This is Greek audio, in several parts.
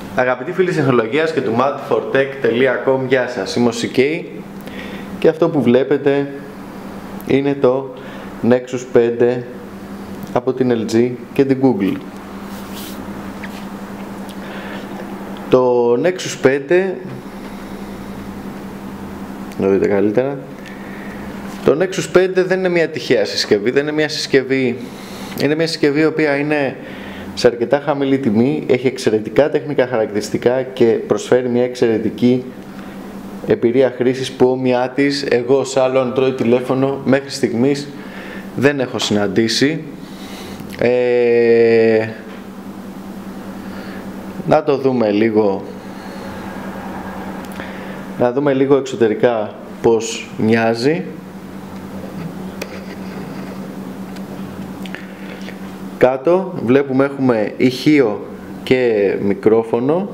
Αγαπητοί φίλοι της τεχνολογίας και του madfortech.com, γεια σας, είμαι ο CK και αυτό που βλέπετε είναι το Nexus 5 από την LG και την Google. Το Nexus 5, να δείτε καλύτερα, το Nexus 5 δεν είναι μια τυχαία συσκευή, είναι μια συσκευή η οποία είναι σε αρκετά χαμηλή τιμή, έχει εξαιρετικά τεχνικά χαρακτηριστικά και προσφέρει μια εξαιρετική εμπειρία χρήσης που όμοιά της εγώ σε άλλο Android τηλέφωνο μέχρι στιγμής δεν έχω συναντήσει. Να το δούμε λίγο, να δούμε λίγο εξωτερικά πως μοιάζει. Κάτω βλέπουμε έχουμε ηχείο και μικρόφωνο,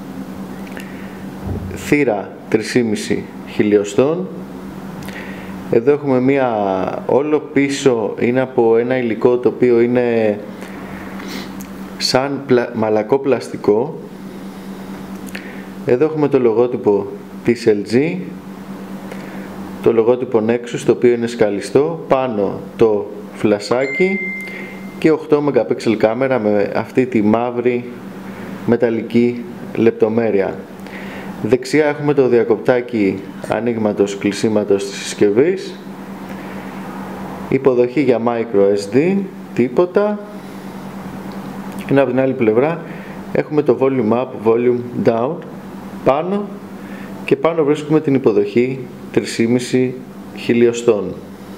θύρα 3,5 χιλιοστών. Εδώ έχουμε μία, όλο πίσω είναι από ένα υλικό το οποίο είναι σαν μαλακό πλαστικό. Εδώ έχουμε το λογότυπο της LG, το λογότυπο Nexus το οποίο είναι σκαλιστό, πάνω το φλασάκι και 8 MP κάμερα με αυτή τη μαύρη μεταλλική λεπτομέρεια. Δεξιά έχουμε το διακοπτάκι ανοίγματος κλεισίματος της συσκευής, υποδοχή για microSD, τίποτα. Και από την άλλη πλευρά έχουμε το volume up, volume down πάνω και πάνω βρίσκουμε την υποδοχή 3,5 χιλιοστών.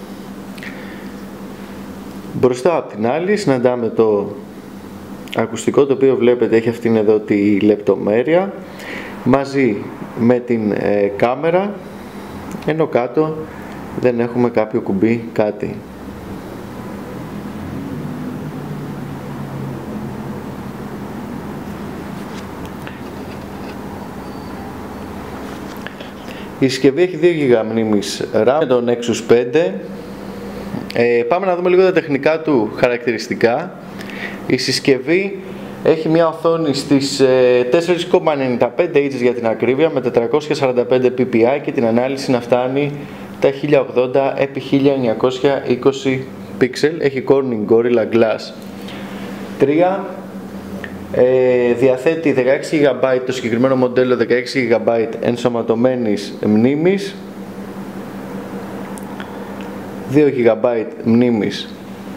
Μπροστά από την άλλη συναντάμε το ακουστικό το οποίο βλέπετε έχει αυτήν εδώ τη λεπτομέρεια μαζί με την κάμερα, ενώ κάτω δεν έχουμε κάποιο κουμπί, κάτι. Η συσκευή έχει 2 GB μνήμης RAM με το Nexus 5. Πάμε να δούμε λίγο τα τεχνικά του χαρακτηριστικά. Η συσκευή έχει μια οθόνη στις 4,95 inches για την ακρίβεια με 445 ppi και την ανάλυση να φτάνει τα 1080x1920 pixel. Έχει Corning Gorilla Glass 3. Διαθέτει 16 GB το συγκεκριμένο μοντέλο, 16 GB ενσωματωμένης μνήμης, 2 GB μνήμης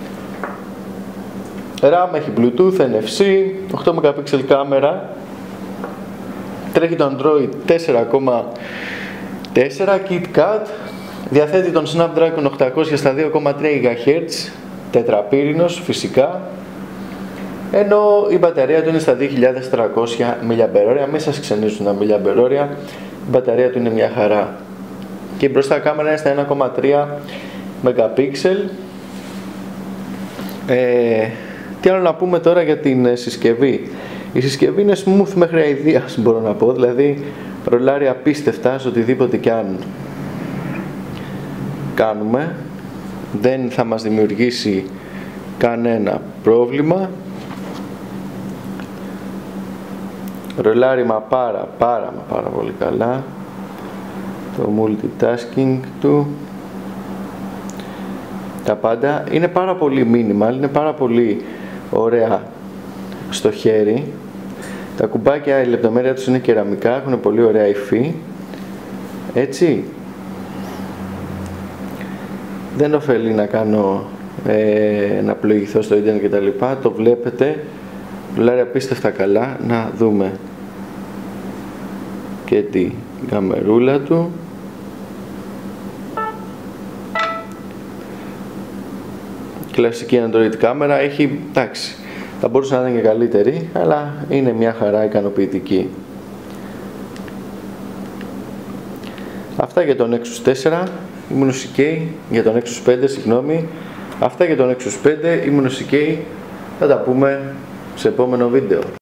RAM, έχει Bluetooth, NFC, 8 MP κάμερα, τρέχει το Android 4,4 KitKat, διαθέτει τον Snapdragon 800 στα 2,3 GHz, τετραπύρινος φυσικά, ενώ η μπαταρία του είναι στα 2.300 mAh, μην σας ξενίζουν τα mAh, η μπαταρία του είναι μια χαρά. Και η μπροστά κάμερα είναι στα 1,3 MP. Τι άλλο να πούμε τώρα για την συσκευή. Η συσκευή είναι smooth μέχρι αηδίας, μπορώ να πω, δηλαδή ρολάρει απίστευτα σε οτιδήποτε κι αν κάνουμε, δεν θα μας δημιουργήσει κανένα πρόβλημα. Ρολάρει πάρα πολύ καλά, το multitasking του, τα πάντα είναι πάρα πολύ minimal, είναι πάρα πολύ ωραία στο χέρι. Τα κουμπάκια, η λεπτομέρεια τους είναι κεραμικά, έχουν πολύ ωραία υφή, έτσι. Δεν ωφελεί να κάνω να πλοηγηθώ στο ίντερνετ και τα λοιπά, το βλέπετε, ρολάρει απίστευτα καλά. Να δούμε και τη καμερούλα του. Κλασική Android κάμερα, έχει, εντάξει, θα μπορούσε να είναι και καλύτερη, αλλά είναι μια χαρά ικανοποιητική. Αυτά για το Nexus 4, ήμουν ο CK, για το Nexus 5, συγγνώμη. Αυτά για το Nexus 5, ήμουν ο CK, θα τα πούμε σε επόμενο βίντεο.